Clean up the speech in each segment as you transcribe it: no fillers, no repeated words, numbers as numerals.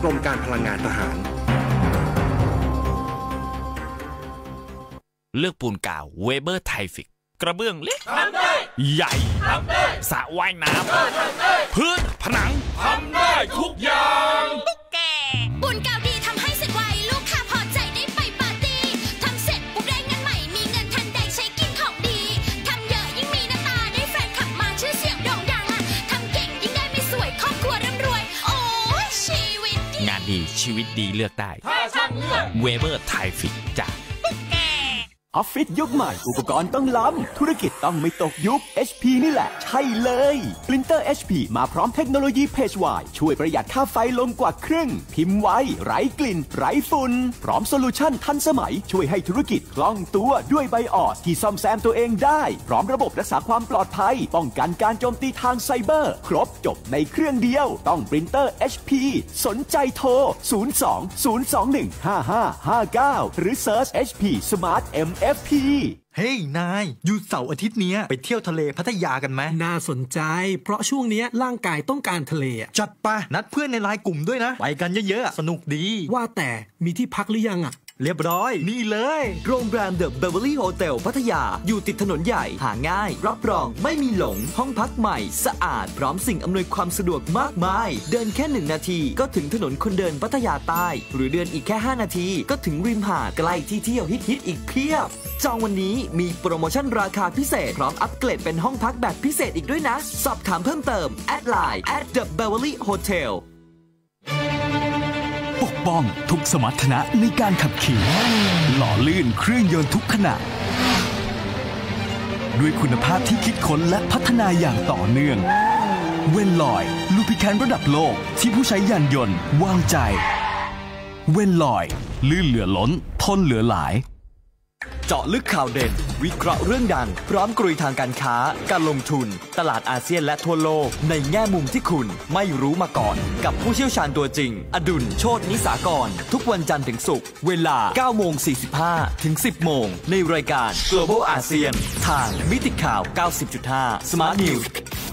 รมการพลังงานทหารเลือกปูนกาวเวเบอร์ไทฟิกกระเบื้องเล็กทำได้ใหญ่ทำได้สระว่ายน้ำพื้นผนังทำได้ทุกอย่างตุ๊กแกปูนกาวดีทำให้เสร็จไวลูกค้าพอใจได้ไปปาร์ตี้ทำเสร็จปุ๊บได้เงินใหม่มีเงินทันใดใช้กินของดีทำเยอะยิ่งมีหน้าตาได้แฟนขับมาชื่อเสียงโด่งดังอ่ะทำเก่งยิ่งได้ไม่สวยครอบครัวร่ำรวยโอ้ชีวิตดีงานดีชีวิตดีเลือกได้ถ้าช่างเลือกเวเบอร์ไทฟิกจ้ะออฟฟิศยุคใหม่อุปกรณ์ต้องล้ำธุรกิจต้องไม่ตกยุค HP นี่แหละใช่เลยปรินเตอร์ HP มาพร้อมเทคโนโลยีเพจวายช่วยประหยัดค่าไฟลงกว่าครึ่งพิมพ์ไวไร้กลิ่นไร้ฝุ่นพร้อมโซลูชั่นทันสมัยช่วยให้ธุรกิจคล่องตัวด้วยไบออสที่ซ่อมแซมตัวเองได้พร้อมระบบรักษาความปลอดภัยป้องกันการโจมตีทางไซเบอร์ครบจบในเครื่องเดียวต้องปรินเตอร์ HP สนใจโทร 02-021-5559 หรือ Search HP Smart MFP เฮ้ยนายหยุดเสาร์อาทิตย์นี้ไปเที่ยวทะเลพัทยากันไหมน่าสนใจเพราะช่วงนี้ร่างกายต้องการทะเลจัดไปนัดเพื่อนในไลน์กลุ่มด้วยนะไปกันเยอะๆสนุกดีว่าแต่มีที่พักหรือยังเรียบร้อยนี่เลยโรงแรมเดอะเบเวอร์ลี่โฮเทลพัทยาอยู่ติดถนนใหญ่หาง่ายรับรองไม่มีหลงห้องพักใหม่สะอาดพร้อมสิ่งอำนวยความสะดวกมากมายเดินแค่1 นาทีก็ถึงถนนคนเดินพัทยาใต้หรือเดินอีกแค่5 นาทีก็ถึงริมหาดใกล้ที่เที่ยวฮิตอีกเพียบจองวันนี้มีโปรโมชั่นราคาพิเศษพร้อมอัปเกรดเป็นห้องพักแบบพิเศษอีกด้วยนะสอบถามเพิ่มเติมแอดไลน์@thebeverlyhotel ปกป้องทุกสมรรถนะในการขับขี่หล่อลื่นเครื่องยนต์ทุกขณะด้วยคุณภาพที่คิดค้นและพัฒนาอย่างต่อเนื่องเวนลอยลูพิแคนระดับโลกที่ผู้ใช้ยานยนต์วางใจเวนลอยลื่นเหลือล้นทนเหลือหลายเจาะลึกข่าวเด่นวิเคราะห์เรื่องดังพร้อมกลุยทางการค้าการลงทุนตลาดอาเซียนและทั่วโลกในแง่มุมที่คุณไม่รู้มาก่อนกับผู้เชี่ยวชาญตัวจริงอดุลโชตินิสากรทุกวันจันทร์ถึงศุกร์เวลา 9:45 ถึง 10 โมงในรายการ Global ASEAN ทางมิติข่าว 90.5 Smart News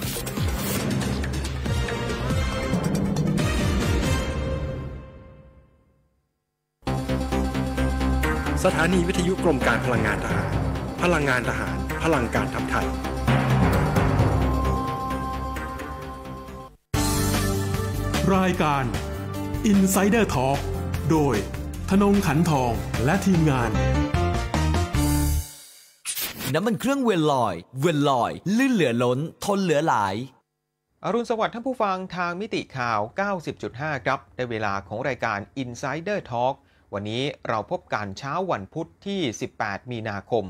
สถานีวิทยุกรมการพลังงานทหารพลังงานทหารพลังการทำไทยรายการ Insider Talk โดยธนงขันทองและทีมงานน้ำมันเครื่องเวลลอยลื่นเหลือล้นทนเหลือหลายอรุณสวัสดิ์ท่านผู้ฟังทางมิติข่าว 90.5 ครับในเวลาของรายการ Insider Talkวันนี้เราพบกันเช้าวันพุธที่18มีนาคม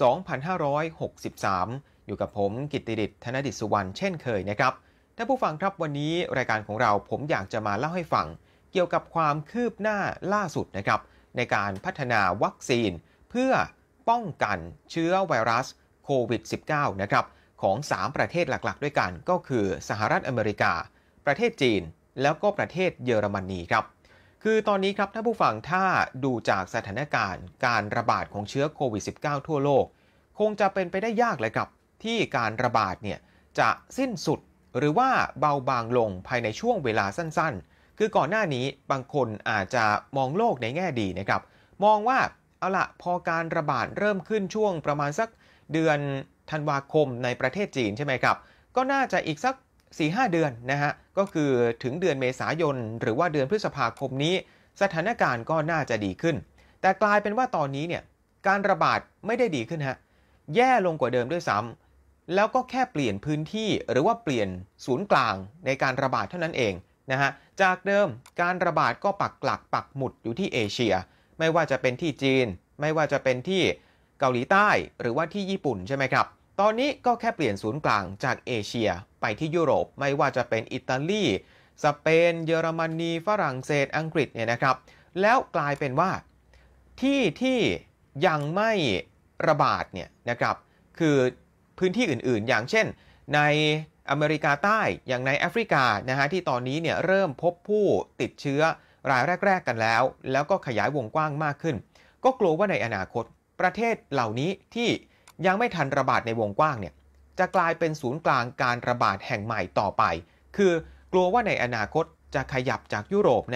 2563อยู่กับผมกิตติดิษฐ์ธนดิษฐ์สุวรรณเช่นเคยนะครับท่านผู้ฟังครับวันนี้รายการของเราผมอยากจะมาเล่าให้ฟังเกี่ยวกับความคืบหน้าล่าสุดนะครับในการพัฒนาวัคซีนเพื่อป้องกันเชื้อไวรัสโควิด -19 นะครับของ3ประเทศหลักๆด้วยกันก็คือสหรัฐอเมริกาประเทศจีนแล้วก็ประเทศเยอรมนีครับคือตอนนี้ครับท่านผู้ฟังถ้าดูจากสถานการณ์การระบาดของเชื้อโควิด -19 ทั่วโลกคงจะเป็นไปได้ยากเลยครับที่การระบาดเนี่ยจะสิ้นสุดหรือว่าเบาบางลงภายในช่วงเวลาสั้นๆคือก่อนหน้านี้บางคนอาจจะมองโลกในแง่ดีนะครับมองว่าเอาละพอการระบาดเริ่มขึ้นช่วงประมาณสักเดือนธันวาคมในประเทศจีนใช่ไหมครับก็น่าจะอีกสัก4-5 เดือนนะฮะก็คือถึงเดือนเมษายนหรือว่าเดือนพฤษภาคมนี้สถานการณ์ก็น่าจะดีขึ้นแต่กลายเป็นว่าตอนนี้เนี่ยการระบาดไม่ได้ดีขึ้นฮะแย่ลงกว่าเดิมด้วยซ้ำแล้วก็แค่เปลี่ยนพื้นที่หรือว่าเปลี่ยนศูนย์กลางในการระบาดเท่านั้นเองนะฮะจากเดิมการระบาดก็ปักหลักปักหมุดอยู่ที่เอเชียไม่ว่าจะเป็นที่จีนไม่ว่าจะเป็นที่เกาหลีใต้หรือว่าที่ญี่ปุ่นใช่ไหมครับตอนนี้ก็แค่เปลี่ยนศูนย์กลางจากเอเชียไปที่ยุโรปไม่ว่าจะเป็นอิตาลีสเปนเยอรมนีฝรั่งเศสอังกฤษเนี่ยนะครับแล้วกลายเป็นว่าที่ยังไม่ระบาดเนี่ยนะครับคือพื้นที่อื่นๆอย่างเช่นในอเมริกาใต้อย่างในแอฟริกานะฮะที่ตอนนี้เนี่ยเริ่มพบผู้ติดเชื้อรายแรกๆกันแล้วก็ขยายวงกว้างมากขึ้นก็กลัวว่าในอนาคตประเทศเหล่านี้ที่ยังไม่ทันระบาดในวงกว้างเนี่ยจะกลายเป็นศูนย์กลางการระบาดแห่งใหม่ต่อไปคือกลัวว่าในอนาคตจะขยับจากยุโรปนะฮะ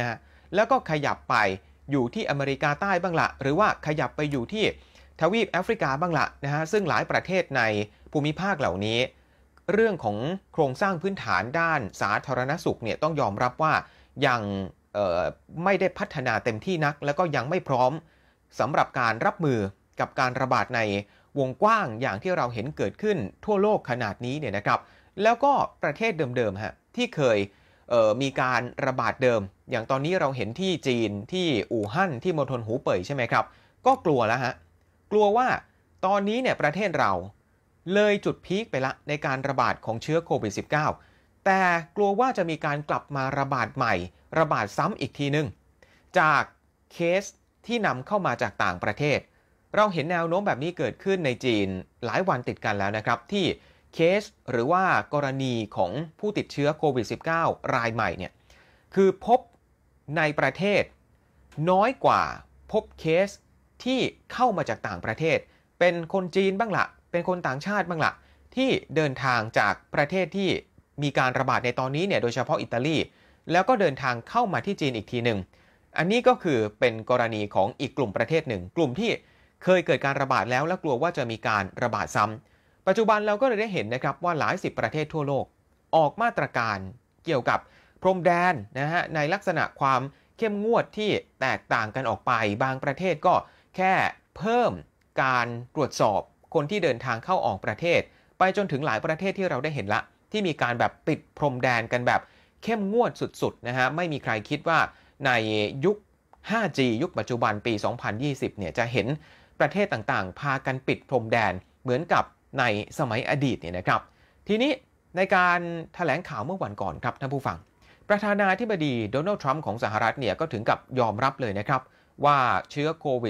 แล้วก็ขยับไปอยู่ที่อเมริกาใต้บ้างละหรือว่าขยับไปอยู่ที่ทวีปแอฟริกาบ้างละนะฮะซึ่งหลายประเทศในภูมิภาคเหล่านี้เรื่องของโครงสร้างพื้นฐานด้านสาธารณสุขเนี่ยต้องยอมรับว่ายังไม่ได้พัฒนาเต็มที่นักแล้วก็ยังไม่พร้อมสำหรับการรับมือกับการระบาดในวงกว้างอย่างที่เราเห็นเกิดขึ้นทั่วโลกขนาดนี้เนี่ยนะครับแล้วก็ประเทศเดิมๆฮะที่เคยมีการระบาดเดิมอย่างตอนนี้เราเห็นที่จีนที่อู่ฮั่นที่มณฑลหูเป่ยใช่ไหมครับก็กลัวแล้วฮะกลัวว่าตอนนี้เนี่ยประเทศเราเลยจุดพีคไปละในการระบาดของเชื้อโควิด -19 แต่กลัวว่าจะมีการกลับมาระบาดใหม่ระบาดซ้ำอีกทีนึงจากเคสที่นำเข้ามาจากต่างประเทศเราเห็นแนวโน้มแบบนี้เกิดขึ้นในจีนหลายวันติดกันแล้วนะครับที่เคสหรือว่ากรณีของผู้ติดเชื้อโควิด -19 รายใหม่เนี่ยคือพบในประเทศน้อยกว่าพบเคสที่เข้ามาจากต่างประเทศเป็นคนจีนบ้างละเป็นคนต่างชาติบ้างละที่เดินทางจากประเทศที่มีการระบาดในตอนนี้เนี่ยโดยเฉพาะอิตาลีแล้วก็เดินทางเข้ามาที่จีนอีกทีหนึ่งอันนี้ก็คือเป็นกรณีของอีกกลุ่มประเทศหนึ่งกลุ่มที่เคยเกิดการระบาดแล้วและกลัวว่าจะมีการระบาดซ้ำปัจจุบันเราก็เลยได้เห็นนะครับว่าหลายสิบประเทศทั่วโลกออกมาตรการเกี่ยวกับพรมแดนนะฮะในลักษณะความเข้มงวดที่แตกต่างกันออกไปบางประเทศก็แค่เพิ่มการตรวจสอบคนที่เดินทางเข้าออกประเทศไปจนถึงหลายประเทศที่เราได้เห็นละที่มีการแบบปิดพรมแดนกันแบบเข้มงวดสุดๆนะฮะไม่มีใครคิดว่าในยุค 5G ยุคปัจจุบันปี 2020 เนี่ยจะเห็นประเทศต่างๆพากันปิดพรมแดนเหมือนกับในสมัยอดีตเนี่ยนะครับทีนี้ในการแถลงข่าวเมื่อวันก่อนครับท่านผู้ฟังประธานาธิบดีโดนัลด์ทรัมป์ของสหรัฐเนี่ยก็ถึงกับยอมรับเลยนะครับว่าเชื้อโควิด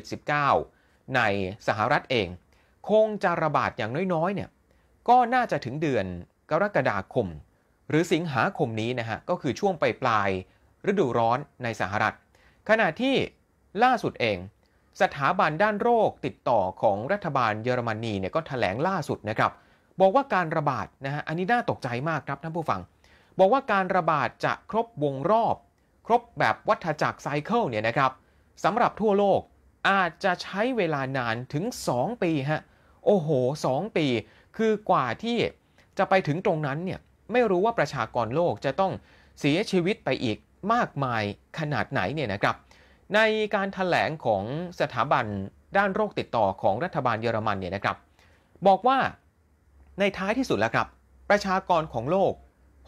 -19 ในสหรัฐเองคงจะระบาดอย่างน้อยๆเนี่ยก็น่าจะถึงเดือนกรกฎาคมหรือสิงหาคมนี้นะฮะก็คือช่วงปลายฤดูร้อนในสหรัฐขณะที่ล่าสุดเองสถาบันด้านโรคติดต่อของรัฐบาลเยอรมนีเนี่ยก็แถลงล่าสุดนะครับบอกว่าการระบาดนะฮะอันนี้น่าตกใจมากครับท่านผู้ฟังบอกว่าการระบาดจะครบวงรอบครบแบบวัฏจักรไซเคิลเนี่ยนะครับสำหรับทั่วโลกอาจจะใช้เวลานานถึง2ปีฮะโอ้โห2ปีคือกว่าที่จะไปถึงตรงนั้นเนี่ยไม่รู้ว่าประชากรโลกจะต้องเสียชีวิตไปอีกมากมายขนาดไหนเนี่ยนะครับในการแถลงของสถาบันด้านโรคติดต่อของรัฐบาลเยอรมันเนี่ยนะครับบอกว่าในท้ายที่สุดแล้วครับประชากรของโลก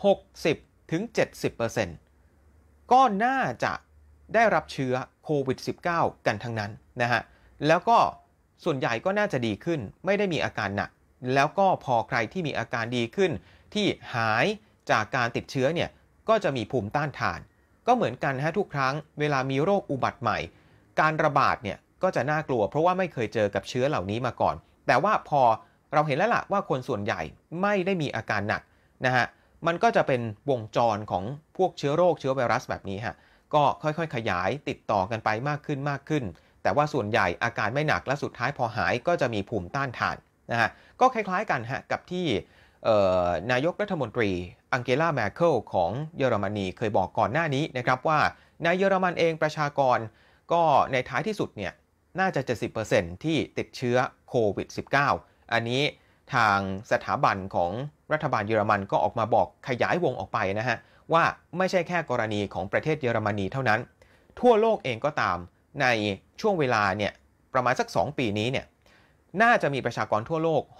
60-70% ก็น่าจะได้รับเชื้อโควิด -19 กันทั้งนั้นนะฮะแล้วก็ส่วนใหญ่ก็น่าจะดีขึ้นไม่ได้มีอาการหนักแล้วก็พอใครที่มีอาการดีขึ้นที่หายจากการติดเชื้อเนี่ยก็จะมีภูมิต้านทานก็เหมือนกันฮะทุกครั้งเวลามีโรคอุบัติใหม่การระบาดเนี่ยก็จะน่ากลัวเพราะว่าไม่เคยเจอกับเชื้อเหล่านี้มาก่อนแต่ว่าพอเราเห็นแล้วล่ะว่าคนส่วนใหญ่ไม่ได้มีอาการหนักนะฮะมันก็จะเป็นวงจรของพวกเชื้อโรคเชื้อไวรัสแบบนี้ฮะก็ค่อยๆขยายติดต่อกันไปมากขึ้นแต่ว่าส่วนใหญ่อาการไม่หนักและสุดท้ายพอหายก็จะมีภูมิต้านทานนะฮะก็คล้ายๆกันฮะกับที่นายกรัฐมนตรีอังเกลา แมร์เคิลของเยอรมนีเคยบอกก่อนหน้านี้นะครับว่าในเยอรมันเองประชากรก็ในท้ายที่สุดเนี่ยน่าจะ 70% ที่ติดเชื้อโควิด -19 อันนี้ทางสถาบันของรัฐบาลเยอรมันก็ออกมาบอกขยายวงออกไปนะฮะว่าไม่ใช่แค่กรณีของประเทศเยอรมนีเท่านั้นทั่วโลกเองก็ตามในช่วงเวลาเนี่ยประมาณสัก2ปีนี้เนี่ยน่าจะมีประชากรทั่วโลก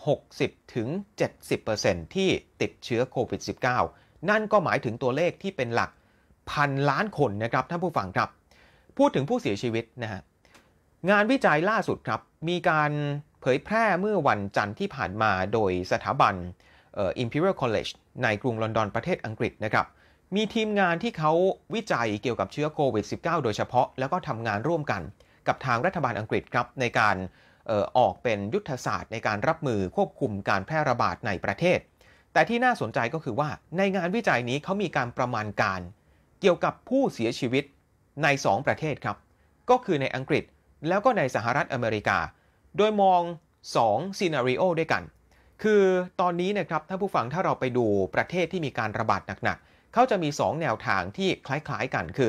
60-70% ที่ติดเชื้อโควิด -19 นั่นก็หมายถึงตัวเลขที่เป็นหลักพันล้านคนนะครับท่านผู้ฟังครับพูดถึงผู้เสียชีวิตนะฮะงานวิจัยล่าสุดครับมีการเผยแพร่เมื่อวันจันทร์ที่ผ่านมาโดยสถาบันImperial College ในกรุงลอนดอนประเทศอังกฤษนะครับมีทีมงานที่เขาวิจัยเกี่ยวกับเชื้อโควิด -19 โดยเฉพาะแล้วก็ทำงานร่วมกันกับทางรัฐบาลอังกฤษครับในการออกเป็นยุทธศาสตร์ในการรับมือควบคุมการแพร่ระบาดในประเทศแต่ที่น่าสนใจก็คือว่าในงานวิจัยนี้เขามีการประมาณการเกี่ยวกับผู้เสียชีวิตใน2ประเทศครับก็คือในอังกฤษแล้วก็ในสหรัฐอเมริกาโดยมอง2ซีนาริโอด้วยกันคือตอนนี้นะครับท่านผู้ฟังถ้าเราไปดูประเทศที่มีการระบาดหนักๆเขาจะมี2แนวทางที่คล้ายๆกันคือ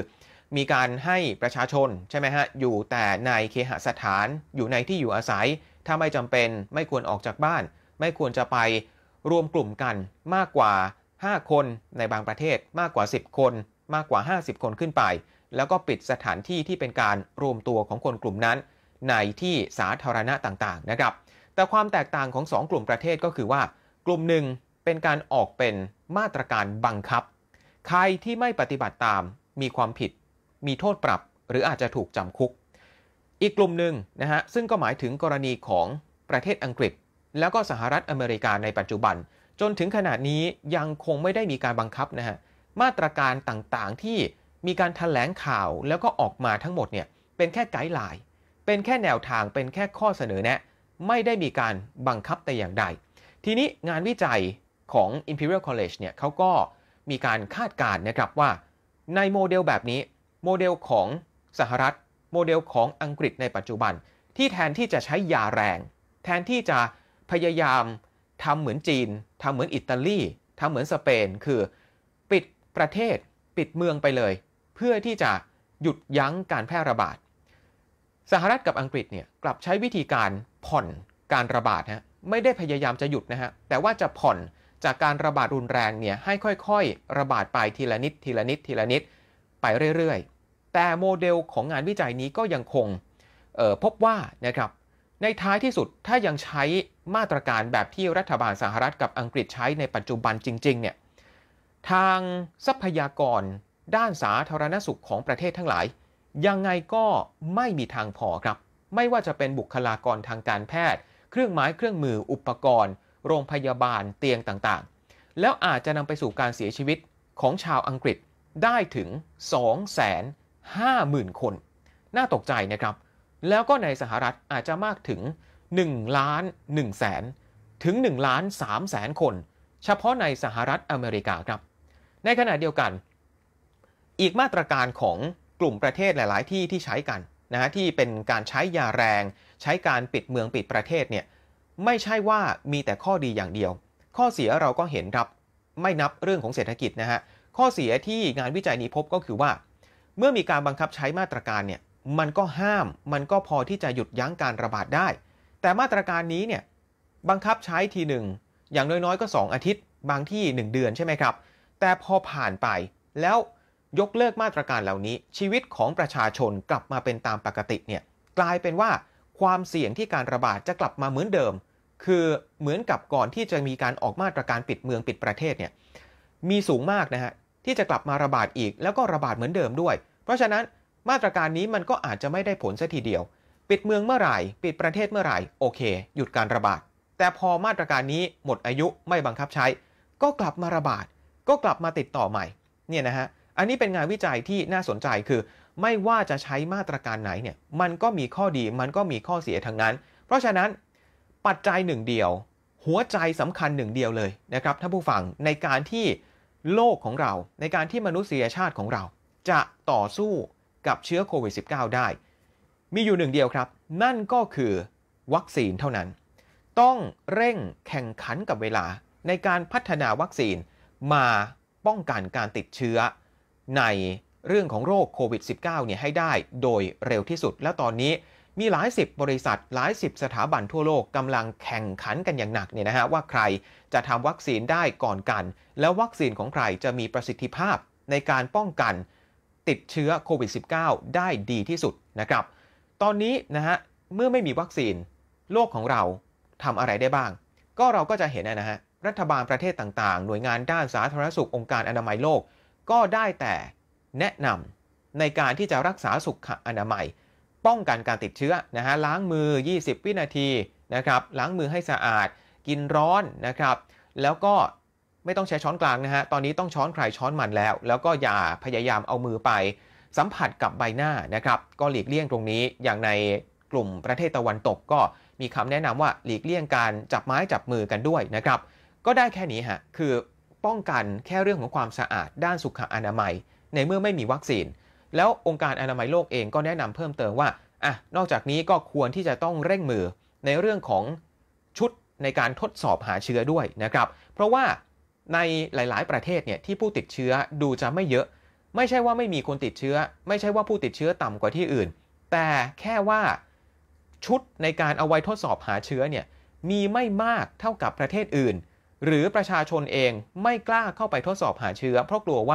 มีการให้ประชาชนใช่ไหมฮะอยู่แต่ในเคหสถานอยู่ในที่อยู่อาศัยถ้าไม่จำเป็นไม่ควรออกจากบ้านไม่ควรจะไปรวมกลุ่มกันมากกว่า5คนในบางประเทศมากกว่า10คนมากกว่า50คนขึ้นไปแล้วก็ปิดสถานที่ที่เป็นการรวมตัวของคนกลุ่มนั้นในที่สาธารณะต่างๆนะครับแต่ความแตกต่างของ2กลุ่มประเทศก็คือว่ากลุ่มหนึ่งเป็นการออกเป็นมาตรการบังคับใครที่ไม่ปฏิบัติตามมีความผิดมีโทษปรับหรืออาจจะถูกจำคุกอีกกลุ่มหนึ่งนะฮะซึ่งก็หมายถึงกรณีของประเทศอังกฤษแล้วก็สหรัฐอเมริกาในปัจจุบันจนถึงขณะนี้ยังคงไม่ได้มีการบังคับนะฮะมาตรการต่างๆที่มีการแถลงข่าวแล้วก็ออกมาทั้งหมดเนี่ยเป็นแค่ไกด์ไลน์เป็นแค่แนวทางเป็นแค่ข้อเสนอแนะไม่ได้มีการบังคับแต่อย่างใดทีนี้งานวิจัยของ Imperial College เนี่ยเขาก็มีการคาดการณ์นะครับว่าในโมเดลแบบนี้โมเดลของสหรัฐโมเดลของอังกฤษในปัจจุบันที่แทนที่จะใช้ยาแรงแทนที่จะพยายามทำเหมือนจีนทำเหมือนอิตาลีทำเหมือนสเปนคือปิดประเทศปิดเมืองไปเลยเพื่อที่จะหยุดยั้งการแพร่ระบาดสหรัฐกับอังกฤษเนี่ยกลับใช้วิธีการผ่อนการระบาดฮะไม่ได้พยายามจะหยุดนะฮะแต่ว่าจะผ่อนจากการระบาดรุนแรงเนี่ยให้ค่อยๆระบาดไปทีละนิดทีละนิดทีละนิดไปเรื่อยๆแต่โมเดลของงานวิจัยนี้ก็ยังคงพบว่านะครับในท้ายที่สุดถ้ายังใช้มาตรการแบบที่รัฐบาลสหรัฐกับอังกฤษใช้ในปัจจุบันจริงๆเนี่ยทางทรัพยากรด้านสาธารณสุขของประเทศทั้งหลายยังไงก็ไม่มีทางพอครับไม่ว่าจะเป็นบุคลากรทางการแพทย์เครื่องไม้เครื่องมืออุปกรณ์โรงพยาบาลเตียงต่างๆแล้วอาจจะนำไปสู่การเสียชีวิตของชาวอังกฤษได้ถึง 250,000 คนน่าตกใจนะครับแล้วก็ในสหรัฐอาจจะมากถึง1,100,000ถึง1,300,000 คนเฉพาะในสหรัฐอเมริกาครับในขณะเดียวกันอีกมาตรการของกลุ่มประเทศหลายๆที่ใช้กันนะที่เป็นการใช้ยาแรงใช้การปิดเมืองปิดประเทศเนี่ยไม่ใช่ว่ามีแต่ข้อดีอย่างเดียวข้อเสียเราก็เห็นครับไม่นับเรื่องของเศรษฐกิจนะฮะข้อเสียที่งานวิจัยนี้พบก็คือว่าเมื่อมีการบังคับใช้มาตรการเนี่ยมันก็ห้ามมันก็พอที่จะหยุดยั้งการระบาดได้แต่มาตรการนี้เนี่ยบังคับใช้ทีหนึ่งอย่างน้อยๆก็2อาทิตย์บางที่1เดือนใช่ไหมครับแต่พอผ่านไปแล้วยกเลิกมาตรการเหล่านี้ชีวิตของประชาชนกลับมาเป็นตามปกติเนี่ยกลายเป็นว่าความเสี่ยงที่การระบาดจะกลับมาเหมือนเดิมคือเหมือนกับก่อนที่จะมีการออกมาตรการปิดเมืองปิดประเทศเนี่ยมีสูงมากนะฮะที่จะกลับมาระบาดอีกแล้วก็ระบาดเหมือนเดิมด้วยเพราะฉะนั้นมาตรการนี้มันก็อาจจะไม่ได้ผลซะทีเดียวปิดเมืองเมื่อไหร่ปิดประเทศเมื่อไหร่โอเคหยุดการระบาดแต่พอมาตรการนี้หมดอายุไม่บังคับใช้ก็กลับมาระบาดก็กลับมาติดต่อใหม่เนี่ยนะฮะอันนี้เป็นงานวิจัยที่น่าสนใจคือไม่ว่าจะใช้มาตรการไหนเนี่ยมันก็มีข้อดีมันก็มีข้อเสียทั้งนั้นเพราะฉะนั้นปัจจัยหนึ่งเดียวหัวใจสำคัญหนึ่งเดียวเลยนะครับท่านผู้ฟังในการที่โลกของเราในการที่มนุษยชาติของเราจะต่อสู้กับเชื้อโควิด -19 ได้มีอยู่หนึ่งเดียวครับนั่นก็คือวัคซีนเท่านั้นต้องเร่งแข่งขันกับเวลาในการพัฒนาวัคซีนมาป้องกันการติดเชื้อในเรื่องของโรคโควิด -19 เนี่ยให้ได้โดยเร็วที่สุดและตอนนี้มีหลายสิบบริษัทหลายสิบสถาบันทั่วโลกกำลังแข่งขันกันอย่างหนักเนี่ยนะฮะว่าใครจะทำวัคซีนได้ก่อนกันแล้ววัคซีนของใครจะมีประสิทธิภาพในการป้องกันติดเชื้อโควิด -19 ได้ดีที่สุดนะครับตอนนี้นะฮะเมื่อไม่มีวัคซีนโลกของเราทำอะไรได้บ้างก็เราก็จะเห็นนะฮะรัฐบาลประเทศต่างๆหน่วยงานด้านสาธารณสุของค์การอนามัยโลกก็ได้แต่แนะนำในการที่จะรักษาสุขอนามัยป้องกันการติดเชื้อนะฮะล้างมือ20วินาทีนะครับล้างมือให้สะอาดกินร้อนนะครับแล้วก็ไม่ต้องใช้ช้อนกลางนะฮะตอนนี้ต้องช้อนใครช้อนมันแล้วก็อย่าพยายามเอามือไปสัมผัสกับใบหน้านะครับก็หลีกเลี่ยงตรงนี้อย่างในกลุ่มประเทศตะวันตกก็มีคำแนะนำว่าหลีกเลี่ยงการจับไม้จับมือกันด้วยนะครับก็ได้แค่นี้ฮะคือป้องกันแค่เรื่องของความสะอาดด้านสุขอนามัยในเมื่อไม่มีวัคซีนแล้วองค์การอนามัยโลกเองก็แนะนำเพิ่มเติมว่านอกจากนี้ก็ควรที่จะต้องเร่งมือในเรื่องของชุดในการทดสอบหาเชื้อด้วยนะครับเพราะว่าในหลายๆประเทศเนี่ยที่ผู้ติดเชื้อดูจะไม่เยอะไม่ใช่ว่าไม่มีคนติดเชื้อไม่ใช่ว่าผู้ติดเชื้อต่ำกว่าที่อื่นแต่แค่ว่าชุดในการเอาไว้ทดสอบหาเชื้อเนี่ยมีไม่มากเท่ากับประเทศอื่นหรือประชาชนเองไม่กล้าเข้าไปทดสอบหาเชื้อเพราะกลัวว่า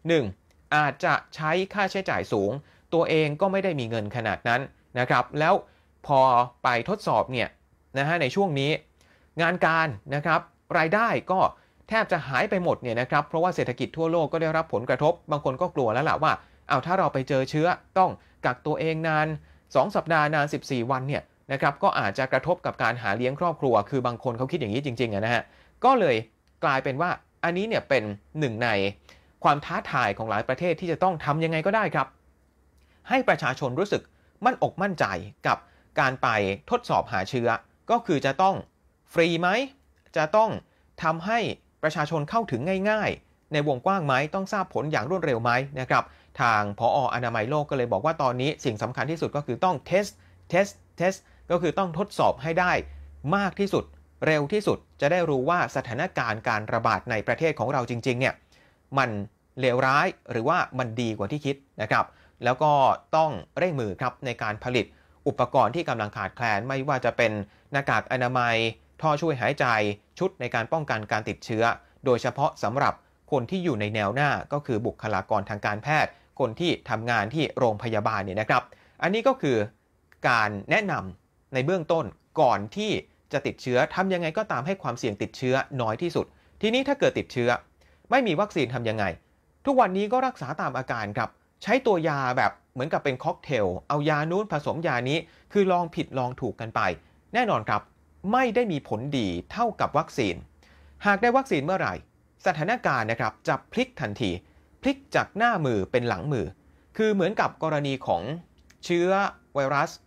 1. อาจจะใช้ค่าใช้จ่ายสูงตัวเองก็ไม่ได้มีเงินขนาดนั้นนะครับแล้วพอไปทดสอบเนี่ยนะฮะในช่วงนี้งานการนะครับรายได้ก็แทบจะหายไปหมดเนี่ยนะครับเพราะว่าเศรษฐกิจทั่วโลกก็ได้รับผลกระทบบางคนก็กลัวแล้วล่ะว่าเอาถ้าเราไปเจอเชื้อต้องกักตัวเองนาน2 สัปดาห์นาน14 วันเนี่ยนะครับก็อาจจะกระทบกับการหาเลี้ยงครอบครัวคือบางคนเขาคิดอย่างนี้จริงๆนะฮะก็เลยกลายเป็นว่าอันนี้เนี่ยเป็นหนึ่งในความท้าทายของหลายประเทศที่จะต้องทำยังไงก็ได้ครับให้ประชาชนรู้สึกมั่นอกมั่นใจกับการไปทดสอบหาเชื้อก็คือจะต้องฟรีไหมจะต้องทำให้ประชาชนเข้าถึงง่ายๆในวงกว้างไหมต้องทราบผลอย่างรวดเร็วไหมนะครับทางผอ.อนามัยโลกก็เลยบอกว่าตอนนี้สิ่งสำคัญที่สุดก็คือต้องเทสก็คือต้องทดสอบให้ได้มากที่สุดเร็วที่สุดจะได้รู้ว่าสถานการณ์การระบาดในประเทศของเราจริงๆเนี่ยมันเลวร้ายหรือว่ามันดีกว่าที่คิดนะครับแล้วก็ต้องเร่งมือครับในการผลิตอุปกรณ์ที่กำลังขาดแคลนไม่ว่าจะเป็นหน้ากากอนามัยท่อช่วยหายใจชุดในการป้องกันการติดเชื้อโดยเฉพาะสำหรับคนที่อยู่ในแนวหน้าก็คือบุคลากรทางการแพทย์คนที่ทำงานที่โรงพยาบาลเนี่ยนะครับอันนี้ก็คือการแนะนำในเบื้องต้นก่อนที่จะติดเชื้อทำยังไงก็ตามให้ความเสี่ยงติดเชื้อน้อยที่สุดทีนี้ถ้าเกิดติดเชื้อไม่มีวัคซีนทำยังไงทุกวันนี้ก็รักษาตามอาการครับใช้ตัวยาแบบเหมือนกับเป็นค็อกเทลเอายานู้นผสมยานี้คือลองผิดลองถูกกันไปแน่นอนครับไม่ได้มีผลดีเท่ากับวัคซีนหากได้วัคซีนเมื่อไหร่สถานการณ์นะครับจะพลิกทันทีพลิกจากหน้ามือเป็นหลังมือคือเหมือนกับกรณีของเชื้อไวรัส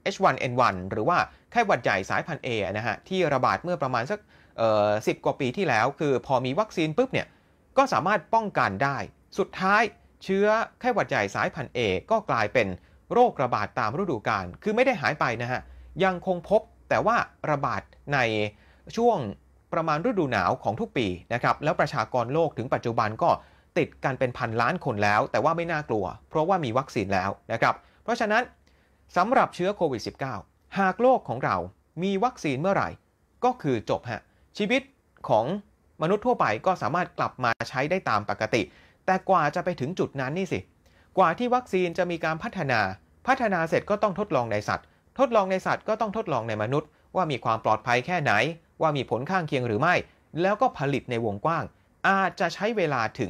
H1N1 หรือว่าไข้หวัดใหญ่สายพันธุ์ A นะฮะที่ระบาดเมื่อประมาณสัก10 กว่าปีที่แล้วคือพอมีวัคซีนปุ๊บเนี่ยก็สามารถป้องกันได้สุดท้ายเชื้อไข้หวัดใหญ่สายพันธุ์ A ก็กลายเป็นโรคระบาดตามฤดูกาลคือไม่ได้หายไปนะฮะยังคงพบแต่ว่าระบาดในช่วงประมาณฤดูหนาวของทุกปีนะครับแล้วประชากรโลกถึงปัจจุบันก็ติดกันเป็นพันล้านคนแล้วแต่ว่าไม่น่ากลัวเพราะว่ามีวัคซีนแล้วนะครับเพราะฉะนั้นสำหรับเชื้อโควิด -19 หากโลกของเรามีวัคซีนเมื่อไหร่ก็คือจบฮะชีวิตของมนุษย์ทั่วไปก็สามารถกลับมาใช้ได้ตามปกติแต่กว่าจะไปถึงจุดนั้นนี่สิกว่าที่วัคซีนจะมีการพัฒนาเสร็จก็ต้องทดลองในสัตว์ทดลองในสัตว์ก็ต้องทดลองในมนุษย์ว่ามีความปลอดภัยแค่ไหนว่ามีผลข้างเคียงหรือไม่แล้วก็ผลิตในวงกว้างอาจจะใช้เวลาถึง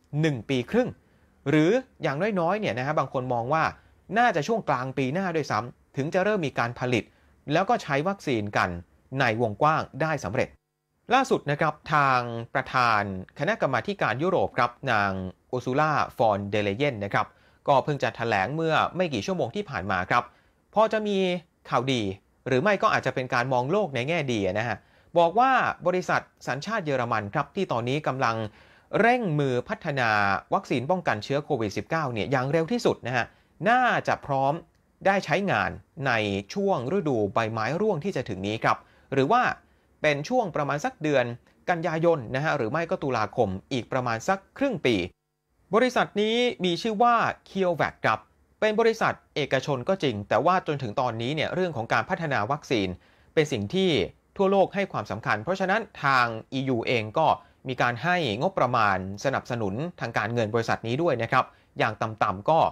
1 ปีครึ่งหรืออย่างน้อยๆเนี่ยนะฮะบางคนมองว่าน่าจะช่วงกลางปีหน้าด้วยซ้ำถึงจะเริ่มมีการผลิตแล้วก็ใช้วัคซีนกันในวงกว้างได้สำเร็จล่าสุดนะครับทางประธานคณะกรรมาการยุโรปครับนางอุซูล่าฟอนเดเลเยนนะครับก็เพิ่งจะแถลงเมื่อไม่กี่ชั่วโมงที่ผ่านมาครับพอจะมีข่าวดีหรือไม่ก็อาจจะเป็นการมองโลกในแง่ดีนะฮะบอกว่าบริษัทสัญชาติเยอรมันครับที่ตอนนี้กำลังเร่งมือพัฒนาวัคซีนป้องกันเชื้อโควิด -19 เนี่ยอย่างเร็วที่สุดนะฮะน่าจะพร้อมได้ใช้งานในช่วงฤดูใบไม้ร่วงที่จะถึงนี้ครับหรือว่าเป็นช่วงประมาณสักเดือนกันยายนนะฮะหรือไม่ก็ตุลาคมอีกประมาณสักครึ่งปีบริษัทนี้มีชื่อว่า CureVac ครับเป็นบริษัทเอกชนก็จริงแต่ว่าจนถึงตอนนี้เนี่ยเรื่องของการพัฒนาวัคซีนเป็นสิ่งที่ทั่วโลกให้ความสำคัญเพราะฉะนั้นทาง EU เองก็มีการให้งบประมาณสนับสนุนทางการเงินบริษัทนี้ด้วยนะครับอย่างต่ำๆก็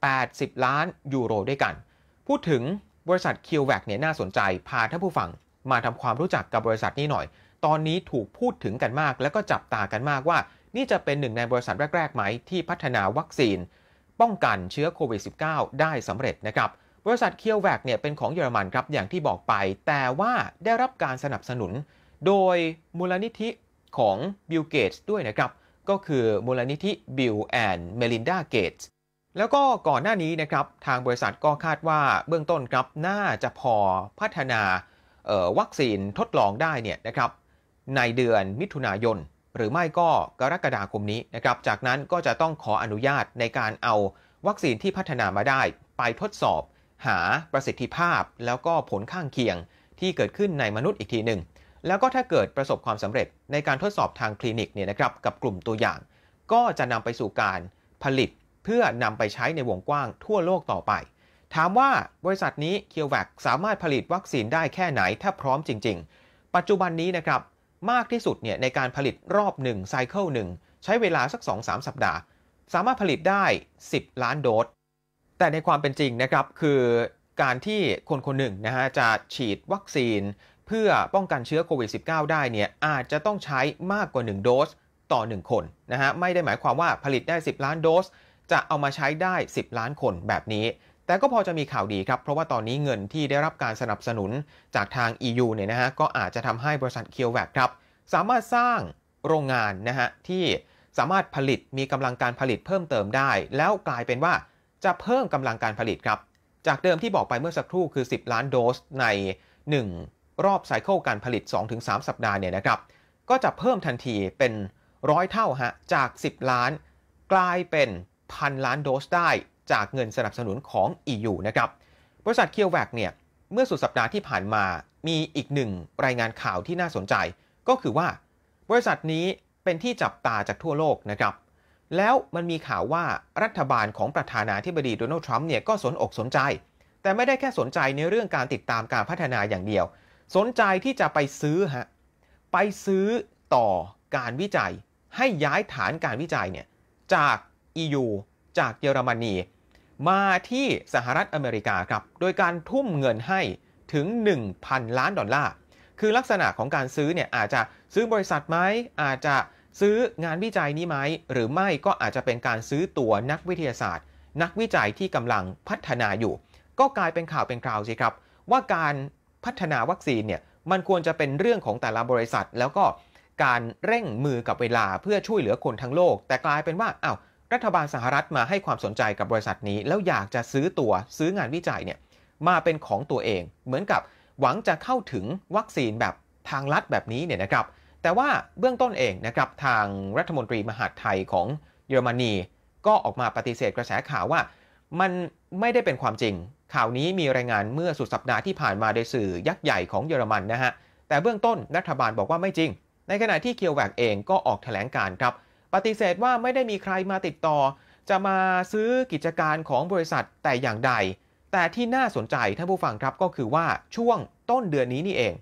80 ล้านยูโรด้วยกันพูดถึงบริษัท CureVac เนี่ยน่าสนใจพาท่านผู้ฟังมาทำความรู้จักกับบริษัทนี้หน่อยตอนนี้ถูกพูดถึงกันมากแล้วก็จับตากันมากว่านี่จะเป็นหนึ่งในบริษัทแรกๆไหมที่พัฒนาวัคซีนป้องกันเชื้อโควิด -19 ได้สำเร็จนะครับบริษัท CureVac เนี่ยเป็นของเยอรมันครับอย่างที่บอกไปแต่ว่าได้รับการสนับสนุนโดยมูลนิธิของบิล เกตส์ด้วยนะครับก็คือมูลนิธิ Bill and Melinda Gates แล้วก็ก่อนหน้านี้นะครับทางบริษัทก็คาดว่าเบื้องต้นครับน่าจะพอพัฒนาวัคซีนทดลองได้เนี่ยนะครับในเดือนมิถุนายนหรือไม่ก็กรกฎาคมนี้นะครับจากนั้นก็จะต้องขออนุญาตในการเอาวัคซีนที่พัฒนามาได้ไปทดสอบหาประสิทธิภาพแล้วก็ผลข้างเคียงที่เกิดขึ้นในมนุษย์อีกทีหนึ่งแล้วก็ถ้าเกิดประสบความสำเร็จในการทดสอบทางคลินิกเนี่ยนะครับกับกลุ่มตัวอย่างก็จะนำไปสู่การผลิตเพื่อนำไปใช้ในวงกว้างทั่วโลกต่อไปถามว่าบริษัทนี้ CureVac สามารถผลิตวัคซีนได้แค่ไหนถ้าพร้อมจริงๆปัจจุบันนี้นะครับมากที่สุดเนี่ยในการผลิตรอบ1ไซเคิล1ใช้เวลาสัก 2-3 สัปดาห์สามารถผลิตได้10ล้านโดสแต่ในความเป็นจริงนะครับคือการที่คนคนหนึ่งนะฮะจะฉีดวัคซีนเพื่อป้องกันเชื้อโควิด -19 ได้เนี่ยอาจจะต้องใช้มากกว่า1โดสต่อ1คนนะฮะไม่ได้หมายความว่าผลิตได้10ล้านโดสจะเอามาใช้ได้10ล้านคนแบบนี้แต่ก็พอจะมีข่าวดีครับเพราะว่าตอนนี้เงินที่ได้รับการสนับสนุนจากทาง EU เนี่ยนะฮะก็อาจจะทำให้บริษัท CureVac ครับสามารถสร้างโรงงานนะฮะที่สามารถผลิตมีกำลังการผลิตเพิ่มเติมได้แล้วกลายเป็นว่าจะเพิ่มกำลังการผลิตครับจากเดิมที่บอกไปเมื่อสักครู่คือ10ล้านโดสใน1รอบไซเคิลการผลิต 2-3 สัปดาห์เนี่ยนะครับก็จะเพิ่มทันทีเป็น100เท่าฮะจาก10ล้านกลายเป็น1,000 ล้านโดสได้จากเงินสนับสนุนของ EU นะครับบริษัท CureVac เนี่ยเมื่อสุดสัปดาห์ที่ผ่านมามีอีกหนึ่งรายงานข่าวที่น่าสนใจก็คือว่าบริษัทนี้เป็นที่จับตาจากทั่วโลกนะครับแล้วมันมีข่าวว่ารัฐบาลของประธานาธิบดีโดนัลด์ทรัมป์เนี่ยก็สนอกสนใจแต่ไม่ได้แค่สนใจในเรื่องการติดตามการพัฒนาอย่างเดียวสนใจที่จะไปซื้อต่อการวิจัยให้ย้ายฐานการวิจัยเนี่ยจาก EU จากเยอรมนีมาที่สหรัฐอเมริกาครับโดยการทุ่มเงินให้ถึง 1,000 ล้านดอลลาร์คือลักษณะของการซื้อเนี่ยอาจจะซื้อบริษัทไหมอาจจะซื้องานวิจัยนี้ไหมหรือไม่ก็อาจจะเป็นการซื้อตัวนักวิทยาศาสตร์นักวิจัยที่กำลังพัฒนาอยู่ก็กลายเป็นข่าวเป็นคราวสิครับว่าการพัฒนาวัคซีนเนี่ยมันควรจะเป็นเรื่องของแต่ละบริษัทแล้วก็การเร่งมือกับเวลาเพื่อช่วยเหลือคนทั้งโลกแต่กลายเป็นว่ารัฐบาลสหรัฐมาให้ความสนใจกับบริษัทนี้แล้วอยากจะซื้องานวิจัยเนี่ยมาเป็นของตัวเองเหมือนกับหวังจะเข้าถึงวัคซีนแบบทางลัดแบบนี้เนี่ยนะครับแต่ว่าเบื้องต้นเองนะครับทางรัฐมนตรีมหาดไทยของเยอรมนีก็ออกมาปฏิเสธกระแสข่าวว่ามันไม่ได้เป็นความจริงข่าวนี้มีรายงานเมื่อสุดสัปดาห์ที่ผ่านมาโดยสื่อยักษ์ใหญ่ของเยอรมันนะฮะแต่เบื้องต้นรัฐบาลบอกว่าไม่จริงในขณะที่ CureVac เองก็ออกแถลงการณ์ครับปฏิเสธว่าไม่ได้มีใครมาติดต่อจะมาซื้อกิจการของบริษัทแต่อย่างใดแต่ที่น่าสนใจท่านผู้ฟังครับก็คือว่าช่วงต้นเดือนนี้นี่เอง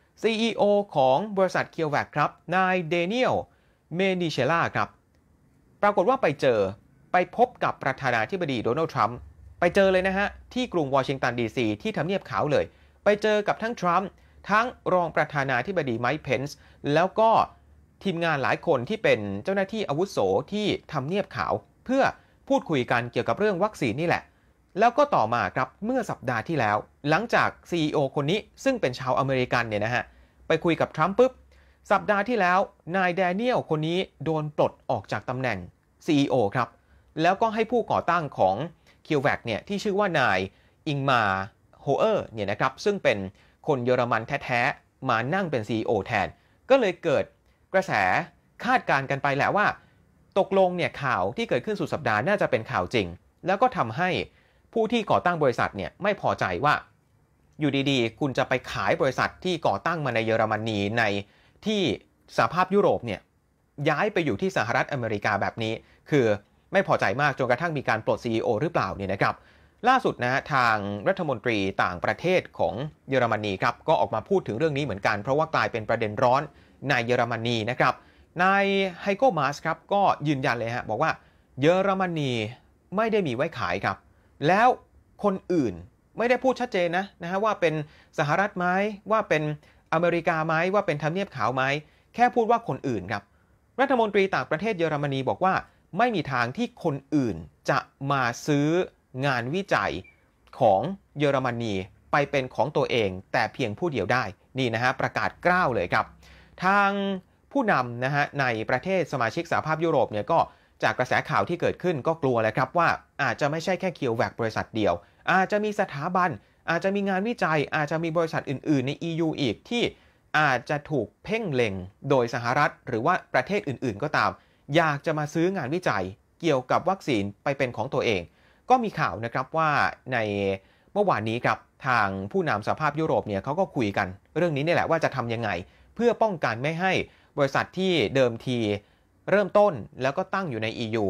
CEO ของบริษัท CureVac ครับนายเดเนียลเมนิเชล่าครับปรากฏว่าไปพบกับประธานาธิบดีโดนัลด์ทรัมป์ไปเจอเลยนะฮะที่กรุงวอชิงตันดีซีที่ทำเนียบขาวเลยไปเจอกับทั้งทรัมป์ทั้งรองประธานาธิบดีไมค์เพนซ์แล้วก็ทีมงานหลายคนที่เป็นเจ้าหน้าที่อาวุโสที่ทำเนียบขาวเพื่อพูดคุยกันเกี่ยวกับเรื่องวัคซีนนี่แหละแล้วก็ต่อมาครับเมื่อสัปดาห์ที่แล้วหลังจาก CEO คนนี้ซึ่งเป็นชาวอเมริกันเนี่ยนะฮะไปคุยกับทรัมป์ปุ๊บสัปดาห์ที่แล้วนายแดเนียลคนนี้โดนปลดออกจากตำแหน่ง CEO ครับแล้วก็ให้ผู้ก่อตั้งของ CureVac เนี่ยที่ชื่อว่านายอิงมาโฮเออร์เนี่ยนะครับซึ่งเป็นคนเยอรมันแท้ๆมานั่งเป็น CEO แทนก็เลยเกิดกระแสคาดการณ์กันไปแหละว่าตกลงเนี่ยข่าวที่เกิดขึ้นสุดสัปดาห์น่าจะเป็นข่าวจริงแล้วก็ทำให้ผู้ที่ก่อตั้งบริษัทเนี่ยไม่พอใจว่าอยู่ดีๆคุณจะไปขายบริษัทที่ก่อตั้งมาในเยอรมนีในที่สหภาพยุโรปเนี่ยย้ายไปอยู่ที่สหรัฐอเมริกาแบบนี้คือไม่พอใจมากจนกระทั่งมีการปลด CEO หรือเปล่าเนี่ยนะครับล่าสุดนะทางรัฐมนตรีต่างประเทศของเยอรมนีครับก็ออกมาพูดถึงเรื่องนี้เหมือนกันเพราะว่ากลายเป็นประเด็นร้อนในเยอรมนีนะครับนายไฮโกมาสครับก็ยืนยันเลยฮะบอกว่าเยอรมนีไม่ได้มีไว้ขายครับแล้วคนอื่นไม่ได้พูดชัดเจนนะฮะว่าเป็นสหรัฐไหมว่าเป็นอเมริกาไหมว่าเป็นทำเนียบขาวไหมแค่พูดว่าคนอื่นครับรัฐมนตรีต่างประเทศเยอรมนีบอกว่าไม่มีทางที่คนอื่นจะมาซื้องานวิจัยของเยอรมนีไปเป็นของตัวเองแต่เพียงผู้เดียวได้นี่นะฮะประกาศกล้าวเลยครับทางผู้นำนะฮะในประเทศสมาชิกสหภาพยุโรปเนี่ยก็จากกระแสข่าวที่เกิดขึ้นก็กลัวเลยครับว่าอาจจะไม่ใช่แค่ CureVac บริษัทเดียวอาจจะมีสถาบันอาจจะมีงานวิจัยอาจจะมีบริษัทอื่นๆใน EU อีกที่อาจจะถูกเพ่งเล็งโดยสหรัฐหรือว่าประเทศอื่นๆก็ตามอยากจะมาซื้องานวิจัยเกี่ยวกับวัคซีนไปเป็นของตัวเองก็มีข่าวนะครับว่าในเมื่อวานนี้ครับทางผู้นำสหภาพยุโรปเนี่ยเขาก็คุยกันเรื่องนี้นี่แหละว่าจะทำยังไงเพื่อป้องกันไม่ให้บริษัทที่เดิมทีเริ่มต้นแล้วก็ตั้งอยู่ใน EU ถ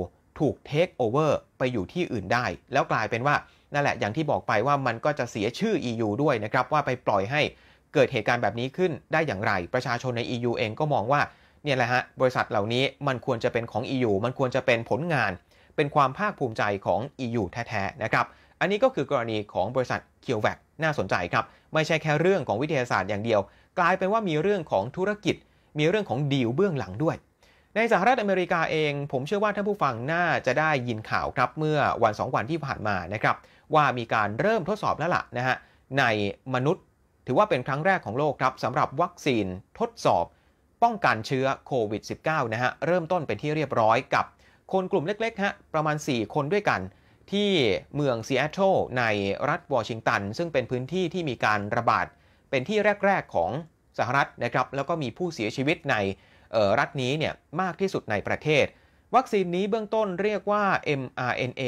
ถูกเทคโอเวอร์ไปอยู่ที่อื่นได้แล้วกลายเป็นว่านั่นแหละอย่างที่บอกไปว่ามันก็จะเสียชื่อ EU ด้วยนะครับว่าไปปล่อยให้เกิดเหตุการณ์แบบนี้ขึ้นได้อย่างไรประชาชนใน EU เองก็มองว่าเนี่ยแหละฮะบริษัทเหล่านี้มันควรจะเป็นของ EU มันควรจะเป็นผลงานเป็นความภาคภูมิใจของ EU แท้ๆนะครับอันนี้ก็คือกรณีของบริษัท CureVac น่าสนใจครับไม่ใช่แค่เรื่องของวิทยาศาสตร์อย่างเดียวกลายเป็นว่ามีเรื่องของธุรกิจมีเรื่องของดีลเบื้องหลังด้วยในสหรัฐอเมริกาเองผมเชื่อว่าท่านผู้ฟังน่าจะได้ยินข่าวครับเมื่อวัน2วันที่ผ่านมานะครับว่ามีการเริ่มทดสอบแล้วล่ะนะฮะในมนุษย์ถือว่าเป็นครั้งแรกของโลกครับสำหรับวัคซีนทดสอบป้องกันเชื้อโควิด -19 นะฮะเริ่มต้นเป็นที่เรียบร้อยกับคนกลุ่มเล็กๆฮะประมาณ4คนด้วยกันที่เมืองซีแอตเทิลในรัฐวอชิงตันซึ่งเป็นพื้นที่ที่มีการระบาดเป็นที่แรกๆของสหรัฐนะครับแล้วก็มีผู้เสียชีวิตในรัฐนี้เนี่ยมากที่สุดในประเทศวัคซีนนี้เบื้องต้นเรียกว่า mRNA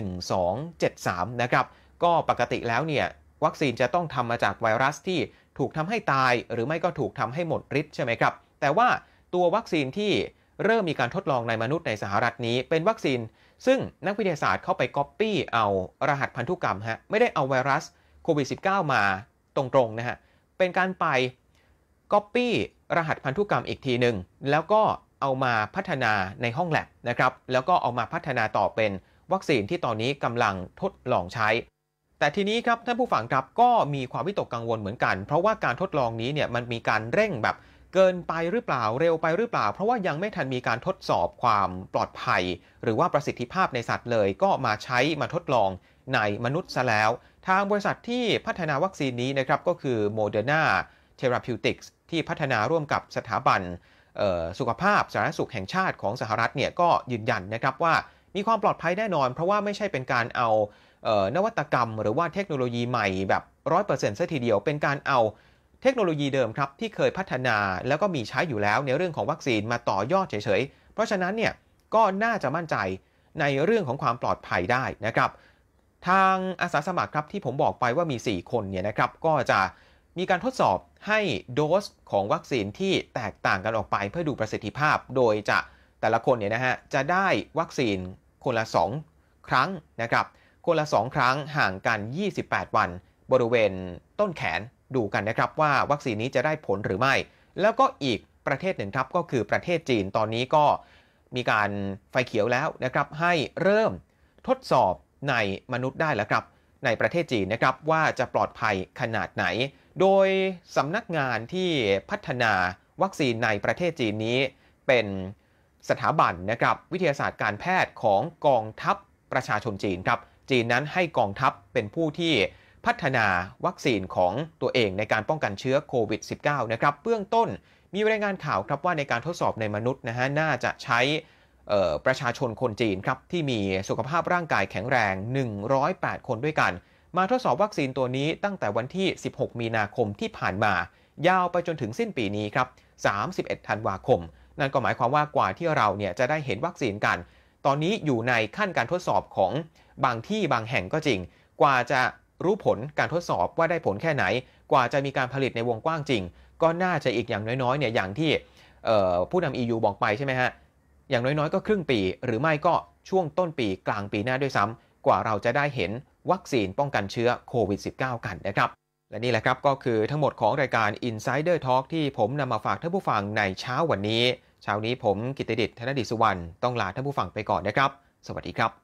1273นะครับก็ปกติแล้วเนี่ยวัคซีนจะต้องทำมาจากไวรัสที่ถูกทำให้ตายหรือไม่ก็ถูกทำให้หมดฤทธิ์ใช่ไหมครับแต่ว่าตัววัคซีนที่เริ่มมีการทดลองในมนุษย์ในสหรัฐนี้เป็นวัคซีนซึ่งนักวิทยาศาสตร์เข้าไปก๊อปปี้เอารหัสพันธุกรรมฮะไม่ได้เอาไวรัสโควิด -19 มาตรงๆนะฮะเป็นการไปก๊อปปี้รหัสพันธุกรรมอีกทีหนึ่งแล้วก็เอามาพัฒนาในห้องแลบนะครับแล้วก็เอามาพัฒนาต่อเป็นวัคซีนที่ตอนนี้กำลังทดลองใช้แต่ทีนี้ครับท่านผู้ฟังครับก็มีความวิตกกังวลเหมือนกันเพราะว่าการทดลองนี้เนี่ยมันมีการเร่งแบบเกินไปหรือเปล่าเร็วไปหรือเปล่าเพราะว่ายังไม่ทันมีการทดสอบความปลอดภัยหรือว่าประสิทธิภาพในสัตว์เลยก็มาใช้มาทดลองในมนุษย์ซะแล้วทางบริษัทที่พัฒนาวัคซีนนี้นะครับก็คือ Moderna Therapeutics ที่พัฒนาร่วมกับสถาบันสุขภาพสาธารณสุขแห่งชาติของสหรัฐเนี่ยก็ยืนยันนะครับว่ามีความปลอดภัยแน่นอนเพราะว่าไม่ใช่เป็นการเอานวัตกรรมหรือว่าเทคโนโลยีใหม่แบบ 100% ซะทีเดียวเป็นการเอาเทคโนโลยีเดิมครับที่เคยพัฒนาแล้วก็มีใช้อยู่แล้วในเรื่องของวัคซีนมาต่อยอดเฉยๆเพราะฉะนั้นเนี่ยก็น่าจะมั่นใจในเรื่องของความปลอดภัยได้นะครับทางอาสาสมัครครับที่ผมบอกไปว่ามี4คนเนี่ยนะครับก็จะมีการทดสอบให้โดสของวัคซีนที่แตกต่างกันออกไปเพื่อดูประสิทธิภาพโดยจะแต่ละคนเนี่ยนะฮะจะได้วัคซีนคนละ2ครั้งนะครับคนละ2ครั้งห่างกัน28วันบริเวณต้นแขนดูกันนะครับว่าวัคซีนนี้จะได้ผลหรือไม่แล้วก็อีกประเทศหนึ่งครับก็คือประเทศจีนตอนนี้ก็มีการไฟเขียวแล้วนะครับให้เริ่มทดสอบในมนุษย์ได้แล้วครับในประเทศจีนนะครับว่าจะปลอดภัยขนาดไหนโดยสำนักงานที่พัฒนาวัคซีนในประเทศจีนนี้เป็นสถาบันนะครับวิทยาศาสตร์การแพทย์ของกองทัพประชาชนจีนครับจีนนั้นให้กองทัพเป็นผู้ที่พัฒนาวัคซีนของตัวเองในการป้องกันเชื้อโควิด -19 นะครับเบื้องต้นมีรายงานข่าวครับว่าในการทดสอบในมนุษย์นะฮะน่าจะใช้ประชาชนคนจีนครับที่มีสุขภาพร่างกายแข็งแรง108คนด้วยกันมาทดสอบวัคซีนตัวนี้ตั้งแต่วันที่16มีนาคมที่ผ่านมายาวไปจนถึงสิ้นปีนี้ครับ31ธันวาคมนั่นก็หมายความว่ากว่าที่เราเนี่ยจะได้เห็นวัคซีนกันตอนนี้อยู่ในขั้นการทดสอบของบางที่บางแห่งก็จริงกว่าจะรู้ผลการทดสอบว่าได้ผลแค่ไหนกว่าจะมีการผลิตในวงกว้างจริงก็น่าจะอีกอย่างน้อยๆเนี่ยอย่างที่ผู้นำ EU บอกไปใช่ไหมฮะอย่างน้อยๆก็ครึ่งปีหรือไม่ก็ช่วงต้นปีกลางปีหน้าด้วยซ้ำกว่าเราจะได้เห็นวัคซีนป้องกันเชื้อโควิด -19 กันนะครับและนี่แหละครับก็คือทั้งหมดของรายการ Insider Talk ที่ผมนำมาฝากท่านผู้ฟังในเช้าวันนี้เช้านี้ผมกิตติดิษฐ์ ธนดิษฐ์สุวรรณต้องลาท่านผู้ฟังไปก่อนนะครับสวัสดีครับ